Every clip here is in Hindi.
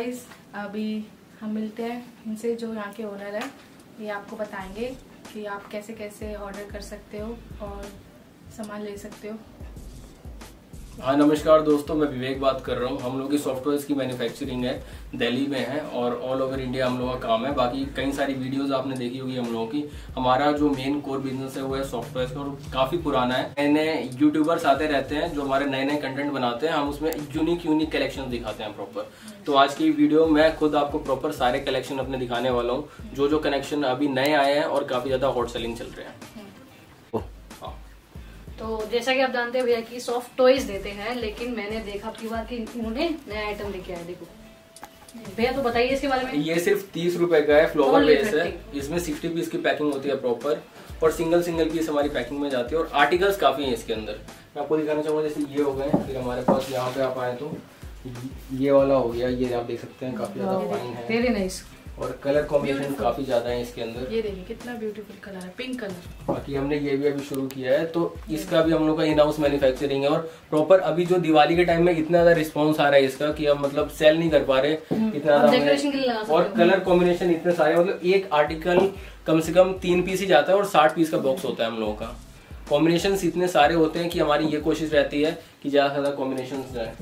गाइस, अभी हम मिलते हैं इनसे जो यहाँ के ओनर है। ये आपको बताएंगे कि आप कैसे कैसे ऑर्डर कर सकते हो और सामान ले सकते हो। हाँ नमस्कार दोस्तों, मैं विवेक बात कर रहा हूँ। हम लोग की सॉफ्टवेयर की मैन्युफैक्चरिंग है, दिल्ली में है और ऑल ओवर इंडिया हम लोगों का काम है। बाकी कई सारी वीडियोस आपने देखी होगी हम लोगों की। हमारा जो मेन कोर बिजनेस है वो है सॉफ्टवेयर का और काफी पुराना है। नए नए यूट्यूबर्स आते रहते हैं जो हमारे नए नए कंटेंट बनाते हैं, हम उसमें यूनिक कलेक्शन दिखाते हैं प्रॉपर। तो आज की वीडियो मैं खुद आपको प्रॉपर सारे कलेक्शन अपने दिखाने वाला हूँ, जो कनेक्शन अभी नए आए हैं और काफी ज्यादा हॉट सेलिंग चल रहे हैं। तो जैसा कि आप जानते हैं भैया कि सॉफ्ट टॉयज देते हैं, लेकिन मैंने देखा आपकी बार कि इन्होंने नया आइटम लेके आया। देखो भैया, तो बताइए इसके बारे में। ये सिर्फ 30 रुपए का है, फ्लोवर बेस है। इसमें 60 पीस की पैकिंग होती है प्रॉपर और सिंगल पीस हमारी पैकिंग में जाती है और आर्टिकल्स काफी हैं इसके अंदर। मैं आपको दिखाना चाहूंगा, जैसे ये हो गए, फिर हमारे पास यहाँ पे आप आए तो ये वाला हो गया। ये आप देख सकते हैं काफी ज्यादा फाइन है, वेरी नाइस और कलर कॉम्बिनेशन काफी ज्यादा है इसके अंदर। ये देखिए कितना ब्यूटीफुल कलर है, पिंक कलर। बाकी हमने ये भी अभी शुरू किया है, तो इसका भी हम लोग का इन हाउस मैन्युफैक्चरिंग है और प्रॉपर अभी जो दिवाली के टाइम में इतना ज्यादा रिस्पांस आ रहा है इसका कि हम मतलब सेल नहीं कर पा रहे इतना ज्यादा। और कलर कॉम्बिनेशन इतने सारे, मतलब एक आर्टिकल कम से कम 3 पीस ही जाता है और 60 पीस का बॉक्स होता है हम लोगों का। कॉम्बिनेशन इतने सारे होते हैं कि हमारी ये कोशिश रहती है कि ज्यादा से ज्यादा कॉम्बिनेशन जाए।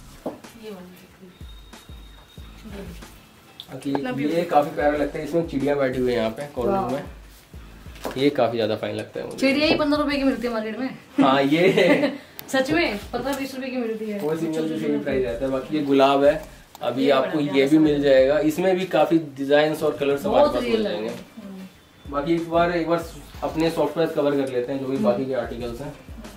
ये काफी प्यारा लगता है, इसमें चिड़िया बैठी हुई है यहाँ पे कॉर्नर में। ये काफी ज्यादा फाइन लगता है मुझे। चिड़िया ही 15 रुपए की मिलती है मार्केट में। हाँ ये सच में 15-20 रुपए की मिलती है, वो सिंगल पीस प्राइस रहता है। बाकी ये गुलाब है, अभी आपको ये भी मिल जाएगा। इसमें भी काफी डिजाइन और कलर हमारे पास मिल जाएंगे। बाकी एक बार अपने सॉफ्टवेयर कवर कर लेते हैं जो भी बाकी के आर्टिकल्स हैं।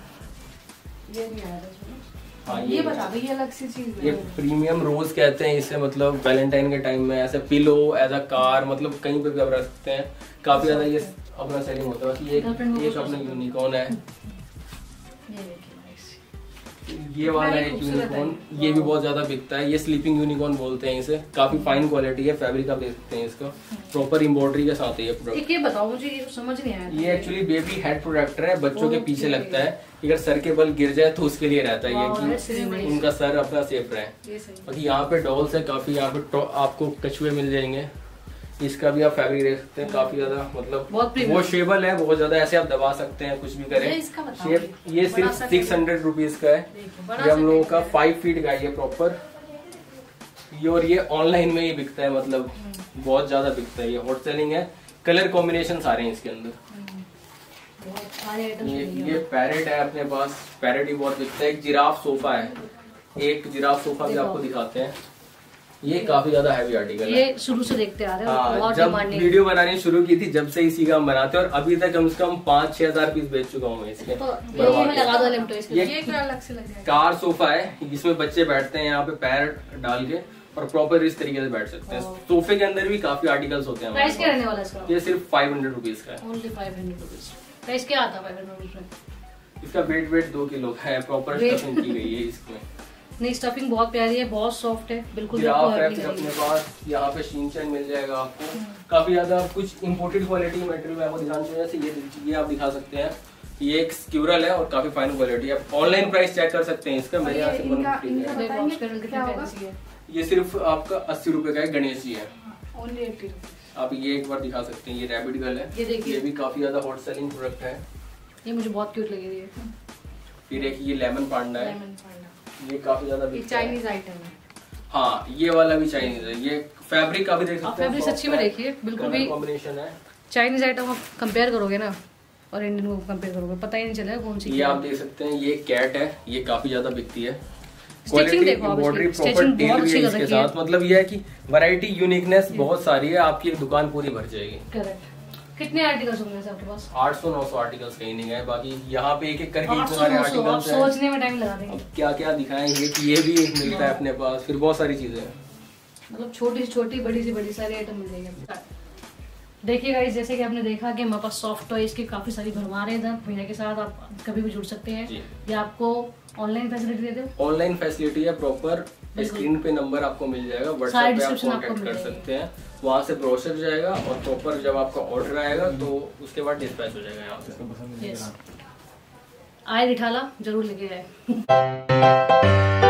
हाँ, ये बता दो, ये अलग सी चीज है। ये प्रीमियम रोज कहते हैं इसे, मतलब वैलेंटाइन के टाइम में ऐसे पिलो एज अ कार, मतलब कहीं पे भी आप रख सकते हैं। काफी ज्यादा ये अपना सेलिंग होता है। ये अपना यूनिकॉर्न है, ये वाला एक यूनिकॉर्न, ये भी बहुत ज्यादा बिकता है। ये स्लीपिंग यूनिकॉर्न बोलते हैं इसे। काफी फाइन क्वालिटी है, फैब्रिक आप देख सकते हैं इसका, प्रॉपर एम्ब्रॉयडरी के साथ है ये प्रोडक्ट। ये बताओ मुझे, ये समझ नहीं आया। ये एक्चुअली बेबी हेड प्रोटेक्टर है, बच्चों के पीछे लगता है। अगर सर के बल गिर जाए तो उसके लिए रहता है ये कि उनका सर अपना सेफ रहे। बाकी यहाँ पे डॉल्स है काफी, यहाँ पे आपको कछुए मिल जाएंगे। इसका भी आप फैब्रिक देख सकते हैं, काफी ज्यादा मतलब वो शेबल है बहुत ज्यादा, ऐसे आप दबा सकते हैं कुछ भी करें शेप। ये सिर्फ 600 रुपीज का है। ये हम लोगों का 5 फीट का है प्रॉपर ये, और ये ऑनलाइन में ही बिकता है, मतलब बहुत ज्यादा बिकता है। ये हॉट सेलिंग है, कलर कॉम्बिनेशन सारे हैं इसके अंदर। ये पैरेट है अपने पास, पैरेट ही बहुत बिकता है। एक जिराफ सोफा है, एक जिराफ सोफा भी आपको दिखाते हैं। ये काफी ज्यादा हैवी आर्टिकल है, ये शुरू से देखते आ रहे हैं। हाँ, जब वीडियो बनानी शुरू की थी जब से इसी का हम बनाते हैं और अभी तक कम से कम 5-6 हजार पीस बेच चुका हूँ इसके। ये अलग से लग जाएगा। कार सोफा है, जिसमें बच्चे बैठते हैं यहाँ पे पैर डाल के और प्रॉपर इस तरीके से बैठ सकते हैं। सोफे के अंदर भी काफी आर्टिकल्स होते हैं। प्राइस क्या रहने वाला है इसका? ये सिर्फ 500 रुपीज का है। Only 500 rupees. प्राइस क्या आता है 500 रुपीज में? इसका वेट 2 किलो का है, प्रॉपर स्टफिंग की गई है इसमें। नहीं, स्टफिंग बहुत प्यारी है, बहुत सॉफ्ट है, बिल्कुल फिर अपने पास यहाँ पे शिनचैन मिल जाएगा आपको। काफी ज्यादा कुछ इम्पोर्टेड क्वालिटी मटेरियल आपको दिखाना चाहिए, जैसे ये आप दिखा सकते हैं। ये एक स्क्यूरल है और काफी फाइन क्वालिटी है। ऑनलाइन प्राइस चेक कर सकते हैं इसका, मेरे यहाँ से। ये सिर्फ आपका 80 रुपए का है, गणेश जी है। आप ये एक बार दिखा सकते हैं, ये रैबिट गर्ल है। ये भी काफी ज्यादा हॉट सेलिंग प्रोडक्ट है, ये मुझे बहुत क्यूट लगी है। फिर एक ये लेमन पांडा है, ये काफी ज्यादा चाइनीज आइटम है। हाँ, ये वाला भी चाइनीज है। ये फैब्रिक का भी देख सकते हैं, फैब्रिक सच्ची में देखिए बिल्कुल भी कॉम्बिनेशन है। चाइनीज आइटम आप कंपेयर करोगे ना और इंडियन को कंपेयर करोगे, पता ही नहीं चलेगा कौन सी। ये आप देख सकते हैं, ये कैट है, ये काफी ज्यादा बिकती है। स्टिचिंग देखो आप, स्टिचिंग बहुत अच्छी कर रखी है। मतलब ये है कि वैरायटी यूनिकनेस बहुत सारी है, आपकी एक दुकान पूरी भर जाएगी। करेक्ट। कितने आर्टिकल्स होंगे आपके पास? 800-900 आर्टिकल्स कहीं नहीं गए। बाकी यहाँ पे एक करके इतने सारे आर्टिकल्स हैं, सोचने में टाइम लगा देंगे। क्या क्या दिखाएंगे कि ये भी मिलता है अपने पास। फिर बहुत सारी चीजें हैं, मतलब छोटी से छोटी, बड़ी से बड़ी सारी आइटम मिल जाएगी। देखिए गाइस, जैसे कि आपने देखा कि हमारे पास सॉफ्ट टॉयज की काफी सारी भरमार है। भैया के साथ आप कभी भी जुड़ सकते हैं। या आपको ऑनलाइन फैसिलिटी देते हो? ऑनलाइन फैसिलिटी है प्रॉपर, स्क्रीन पे नंबर आपको मिल जाएगा, व्हाट्सएप पे आप कांटेक्ट कर सकते हैं। वहाँ से ब्रोशर जाएगा और प्रॉपर जब आपका ऑर्डर आएगा तो उसके बाद डिस्पैच हो जाएगा यहाँ से। आए रिठाला जरूर लेके आए।